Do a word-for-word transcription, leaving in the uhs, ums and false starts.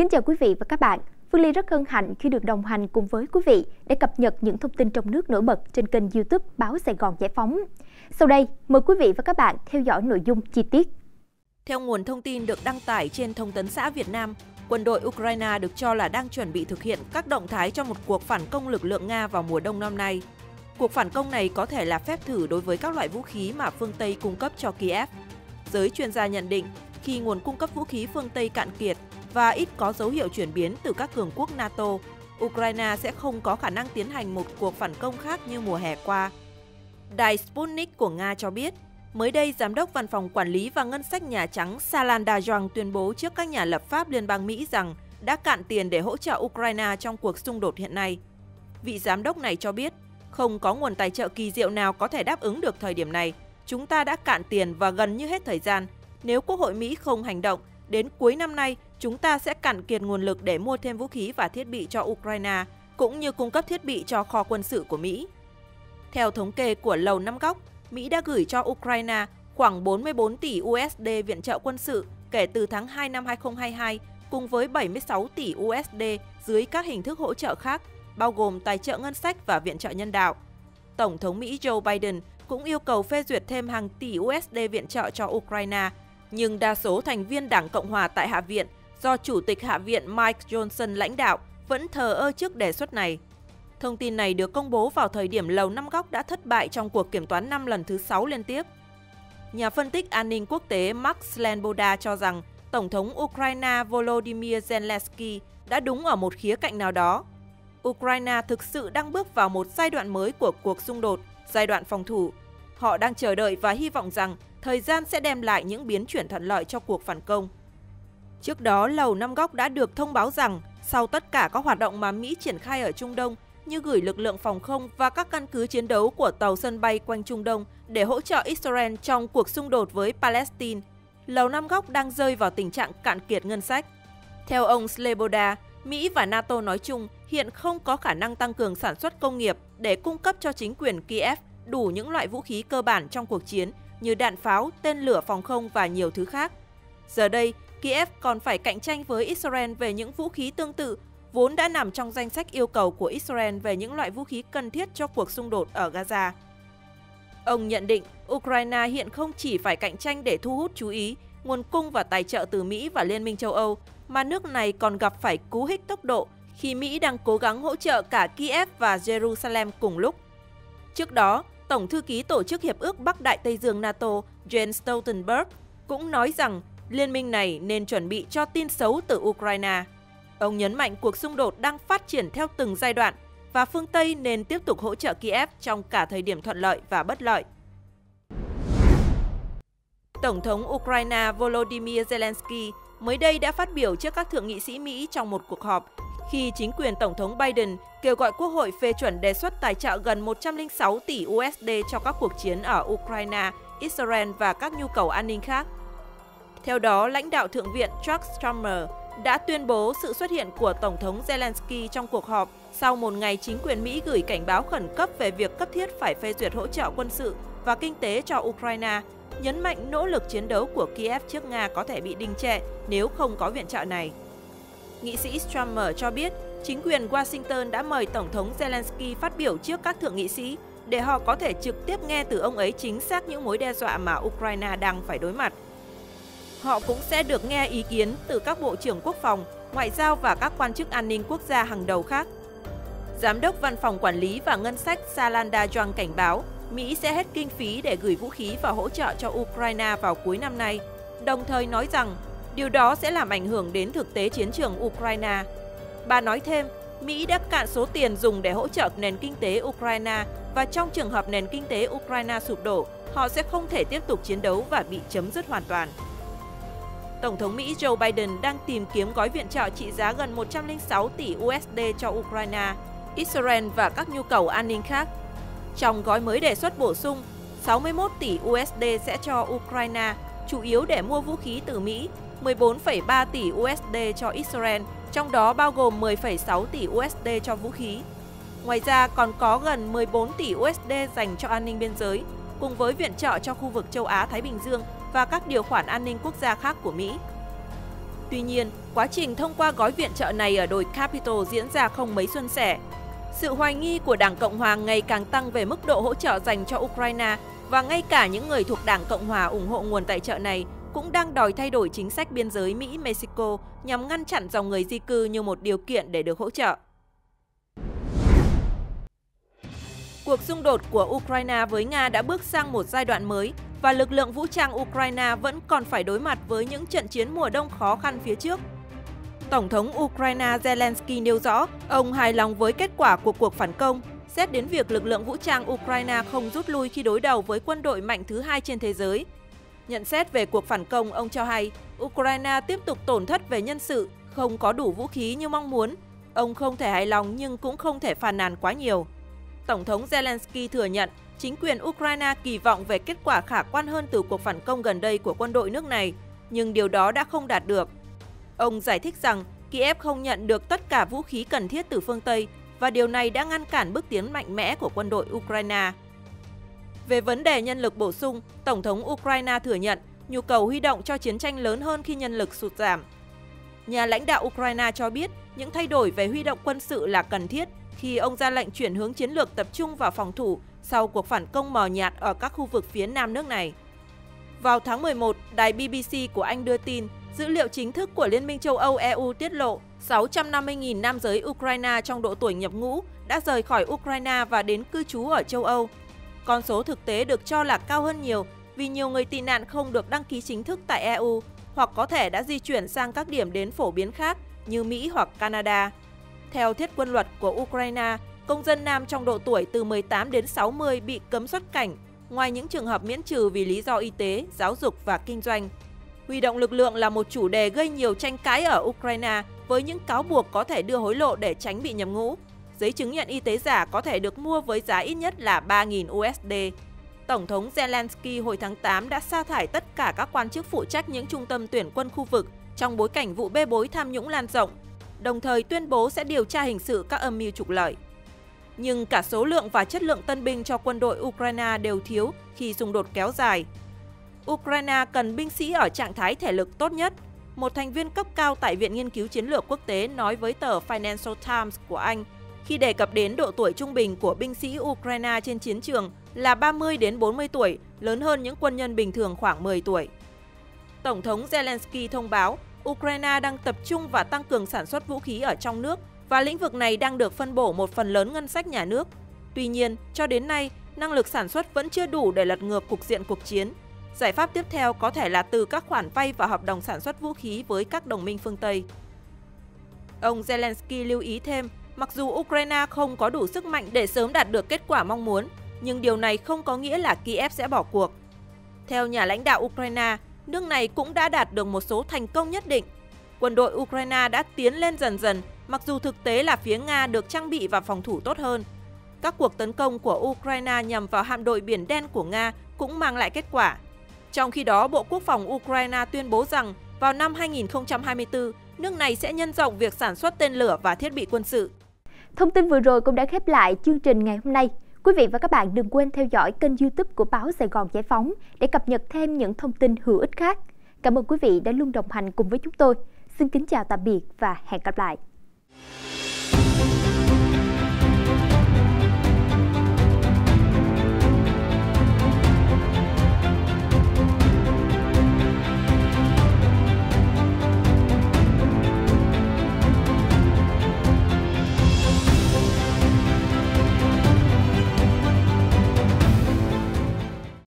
Kính chào quý vị và các bạn. Phương Ly rất hân hạnh khi được đồng hành cùng với quý vị để cập nhật những thông tin trong nước nổi bật trên kênh YouTube Báo Sài Gòn Giải phóng. Sau đây, mời quý vị và các bạn theo dõi nội dung chi tiết. Theo nguồn thông tin được đăng tải trên Thông tấn xã Việt Nam, quân đội Ukraine được cho là đang chuẩn bị thực hiện các động thái cho một cuộc phản công lực lượng Nga vào mùa đông năm nay. Cuộc phản công này có thể là phép thử đối với các loại vũ khí mà phương Tây cung cấp cho Kiev. Giới chuyên gia nhận định, khi nguồn cung cấp vũ khí phương Tây cạn kiệt và ít có dấu hiệu chuyển biến từ các cường quốc NATO, Ukraine sẽ không có khả năng tiến hành một cuộc phản công khác như mùa hè qua. Đài Sputnik của Nga cho biết, mới đây Giám đốc Văn phòng Quản lý và Ngân sách Nhà Trắng Salanda Zhang tuyên bố trước các nhà lập pháp Liên bang Mỹ rằng đã cạn tiền để hỗ trợ Ukraine trong cuộc xung đột hiện nay. Vị giám đốc này cho biết, không có nguồn tài trợ kỳ diệu nào có thể đáp ứng được thời điểm này. Chúng ta đã cạn tiền và gần như hết thời gian. Nếu Quốc hội Mỹ không hành động, đến cuối năm nay, chúng ta sẽ cạn kiệt nguồn lực để mua thêm vũ khí và thiết bị cho Ukraine, cũng như cung cấp thiết bị cho kho quân sự của Mỹ. Theo thống kê của Lầu Năm Góc, Mỹ đã gửi cho Ukraine khoảng bốn mươi bốn tỷ u ét đê viện trợ quân sự kể từ tháng hai năm hai nghìn không trăm hai mươi hai, cùng với bảy mươi sáu tỷ u ét đê dưới các hình thức hỗ trợ khác, bao gồm tài trợ ngân sách và viện trợ nhân đạo. Tổng thống Mỹ Joe Biden cũng yêu cầu phê duyệt thêm hàng tỷ u ét đê viện trợ cho Ukraine, nhưng đa số thành viên Đảng Cộng hòa tại Hạ viện, do Chủ tịch Hạ viện Mike Johnson lãnh đạo, vẫn thờ ơ trước đề xuất này. Thông tin này được công bố vào thời điểm Lầu Năm Góc đã thất bại trong cuộc kiểm toán năm lần thứ sáu liên tiếp. Nhà phân tích an ninh quốc tế Mark Slenboda cho rằng Tổng thống Ukraine Volodymyr Zelensky đã đúng ở một khía cạnh nào đó. Ukraine thực sự đang bước vào một giai đoạn mới của cuộc xung đột, giai đoạn phòng thủ. Họ đang chờ đợi và hy vọng rằng thời gian sẽ đem lại những biến chuyển thuận lợi cho cuộc phản công. Trước đó, Lầu Năm Góc đã được thông báo rằng sau tất cả các hoạt động mà Mỹ triển khai ở Trung Đông như gửi lực lượng phòng không và các căn cứ chiến đấu của tàu sân bay quanh Trung Đông để hỗ trợ Israel trong cuộc xung đột với Palestine, Lầu Năm Góc đang rơi vào tình trạng cạn kiệt ngân sách. Theo ông Sleboda, Mỹ và NATO nói chung hiện không có khả năng tăng cường sản xuất công nghiệp để cung cấp cho chính quyền Kiev đủ những loại vũ khí cơ bản trong cuộc chiến như đạn pháo, tên lửa phòng không và nhiều thứ khác. Giờ đây, Kiev còn phải cạnh tranh với Israel về những vũ khí tương tự, vốn đã nằm trong danh sách yêu cầu của Israel về những loại vũ khí cần thiết cho cuộc xung đột ở Gaza. Ông nhận định Ukraine hiện không chỉ phải cạnh tranh để thu hút chú ý, nguồn cung và tài trợ từ Mỹ và Liên minh châu Âu, mà nước này còn gặp phải cú hích tốc độ khi Mỹ đang cố gắng hỗ trợ cả Kiev và Jerusalem cùng lúc. Trước đó, Tổng thư ký Tổ chức Hiệp ước Bắc Đại Tây Dương NATO Jens Stoltenberg cũng nói rằng liên minh này nên chuẩn bị cho tin xấu từ Ukraine. Ông nhấn mạnh cuộc xung đột đang phát triển theo từng giai đoạn và phương Tây nên tiếp tục hỗ trợ Kiev trong cả thời điểm thuận lợi và bất lợi. Tổng thống Ukraine Volodymyr Zelensky mới đây đã phát biểu trước các thượng nghị sĩ Mỹ trong một cuộc họp khi chính quyền Tổng thống Biden kêu gọi Quốc hội phê chuẩn đề xuất tài trợ gần một trăm lẻ sáu tỷ u ét đê cho các cuộc chiến ở Ukraine, Israel và các nhu cầu an ninh khác. Theo đó, lãnh đạo Thượng viện Chuck Schumer đã tuyên bố sự xuất hiện của Tổng thống Zelensky trong cuộc họp sau một ngày chính quyền Mỹ gửi cảnh báo khẩn cấp về việc cấp thiết phải phê duyệt hỗ trợ quân sự và kinh tế cho Ukraine, nhấn mạnh nỗ lực chiến đấu của Kiev trước Nga có thể bị đình trệ nếu không có viện trợ này. Nghị sĩ Schumer cho biết chính quyền Washington đã mời Tổng thống Zelensky phát biểu trước các thượng nghị sĩ để họ có thể trực tiếp nghe từ ông ấy chính xác những mối đe dọa mà Ukraine đang phải đối mặt. Họ cũng sẽ được nghe ý kiến từ các bộ trưởng quốc phòng, ngoại giao và các quan chức an ninh quốc gia hàng đầu khác. Giám đốc Văn phòng Quản lý và Ngân sách Salanda Zhang cảnh báo Mỹ sẽ hết kinh phí để gửi vũ khí và hỗ trợ cho Ukraine vào cuối năm nay, đồng thời nói rằng điều đó sẽ làm ảnh hưởng đến thực tế chiến trường Ukraine. Bà nói thêm, Mỹ đã cạn số tiền dùng để hỗ trợ nền kinh tế Ukraine và trong trường hợp nền kinh tế Ukraine sụp đổ, họ sẽ không thể tiếp tục chiến đấu và bị chấm dứt hoàn toàn. Tổng thống Mỹ Joe Biden đang tìm kiếm gói viện trợ trị giá gần một trăm lẻ sáu tỷ u ét đê cho Ukraine, Israel và các nhu cầu an ninh khác. Trong gói mới đề xuất bổ sung, sáu mươi mốt tỷ u ét đê sẽ cho Ukraine, chủ yếu để mua vũ khí từ Mỹ, mười bốn phẩy ba tỷ u ét đê cho Israel, trong đó bao gồm mười phẩy sáu tỷ u ét đê cho vũ khí. Ngoài ra còn có gần mười bốn tỷ u ét đê dành cho an ninh biên giới, cùng với viện trợ cho khu vực châu Á-Thái Bình Dương và các điều khoản an ninh quốc gia khác của Mỹ. Tuy nhiên, quá trình thông qua gói viện trợ này ở đồi Capitol diễn ra không mấy suôn sẻ. Sự hoài nghi của Đảng Cộng hòa ngày càng tăng về mức độ hỗ trợ dành cho Ukraine và ngay cả những người thuộc Đảng Cộng hòa ủng hộ nguồn tài trợ này cũng đang đòi thay đổi chính sách biên giới Mỹ-Mexico nhằm ngăn chặn dòng người di cư như một điều kiện để được hỗ trợ. Cuộc xung đột của Ukraine với Nga đã bước sang một giai đoạn mới và lực lượng vũ trang Ukraine vẫn còn phải đối mặt với những trận chiến mùa đông khó khăn phía trước. Tổng thống Ukraine Zelensky nêu rõ ông hài lòng với kết quả của cuộc phản công, xét đến việc lực lượng vũ trang Ukraine không rút lui khi đối đầu với quân đội mạnh thứ hai trên thế giới. Nhận xét về cuộc phản công, ông cho hay Ukraine tiếp tục tổn thất về nhân sự, không có đủ vũ khí như mong muốn. Ông không thể hài lòng nhưng cũng không thể phàn nàn quá nhiều. Tổng thống Zelensky thừa nhận chính quyền Ukraine kỳ vọng về kết quả khả quan hơn từ cuộc phản công gần đây của quân đội nước này, nhưng điều đó đã không đạt được. Ông giải thích rằng Kiev không nhận được tất cả vũ khí cần thiết từ phương Tây và điều này đã ngăn cản bước tiến mạnh mẽ của quân đội Ukraine. Về vấn đề nhân lực bổ sung, Tổng thống Ukraine thừa nhận nhu cầu huy động cho chiến tranh lớn hơn khi nhân lực sụt giảm. Nhà lãnh đạo Ukraine cho biết những thay đổi về huy động quân sự là cần thiết khi ông ra lệnh chuyển hướng chiến lược tập trung vào phòng thủ sau cuộc phản công mờ nhạt ở các khu vực phía nam nước này. Vào tháng mười một, đài bê bê xê của Anh đưa tin, dữ liệu chính thức của Liên minh châu Âu e u tiết lộ sáu trăm năm mươi nghìn nam giới Ukraine trong độ tuổi nhập ngũ đã rời khỏi Ukraine và đến cư trú ở châu Âu. Con số thực tế được cho là cao hơn nhiều vì nhiều người tị nạn không được đăng ký chính thức tại e u hoặc có thể đã di chuyển sang các điểm đến phổ biến khác như Mỹ hoặc Canada. Theo thiết quân luật của Ukraine, công dân nam trong độ tuổi từ mười tám đến sáu mươi bị cấm xuất cảnh, ngoài những trường hợp miễn trừ vì lý do y tế, giáo dục và kinh doanh. Huy động lực lượng là một chủ đề gây nhiều tranh cãi ở Ukraine với những cáo buộc có thể đưa hối lộ để tránh bị nhập ngũ. Giấy chứng nhận y tế giả có thể được mua với giá ít nhất là ba nghìn đô la. Tổng thống Zelensky hồi tháng tám đã sa thải tất cả các quan chức phụ trách những trung tâm tuyển quân khu vực trong bối cảnh vụ bê bối tham nhũng lan rộng, đồng thời tuyên bố sẽ điều tra hình sự các âm mưu trục lợi. Nhưng cả số lượng và chất lượng tân binh cho quân đội Ukraine đều thiếu khi xung đột kéo dài. Ukraine cần binh sĩ ở trạng thái thể lực tốt nhất. Một thành viên cấp cao tại Viện Nghiên cứu Chiến lược Quốc tế nói với tờ Financial Times của Anh khi đề cập đến độ tuổi trung bình của binh sĩ Ukraine trên chiến trường là ba mươi đến bốn mươi tuổi, lớn hơn những quân nhân bình thường khoảng mười tuổi. Tổng thống Zelensky thông báo Ukraine đang tập trung và tăng cường sản xuất vũ khí ở trong nước và lĩnh vực này đang được phân bổ một phần lớn ngân sách nhà nước. Tuy nhiên, cho đến nay, năng lực sản xuất vẫn chưa đủ để lật ngược cục diện cuộc chiến. Giải pháp tiếp theo có thể là từ các khoản vay và hợp đồng sản xuất vũ khí với các đồng minh phương Tây. Ông Zelensky lưu ý thêm, mặc dù Ukraine không có đủ sức mạnh để sớm đạt được kết quả mong muốn, nhưng điều này không có nghĩa là Kiev sẽ bỏ cuộc. Theo nhà lãnh đạo Ukraine, nước này cũng đã đạt được một số thành công nhất định. Quân đội Ukraine đã tiến lên dần dần, mặc dù thực tế là phía Nga được trang bị và phòng thủ tốt hơn. Các cuộc tấn công của Ukraine nhằm vào hạm đội Biển Đen của Nga cũng mang lại kết quả. Trong khi đó, Bộ Quốc phòng Ukraine tuyên bố rằng vào năm hai nghìn không trăm hai mươi tư, nước này sẽ nhân rộng việc sản xuất tên lửa và thiết bị quân sự. Thông tin vừa rồi cũng đã khép lại chương trình ngày hôm nay. Quý vị và các bạn đừng quên theo dõi kênh YouTube của báo Sài Gòn Giải phóng để cập nhật thêm những thông tin hữu ích khác. Cảm ơn quý vị đã luôn đồng hành cùng với chúng tôi. Xin kính chào tạm biệt và hẹn gặp lại.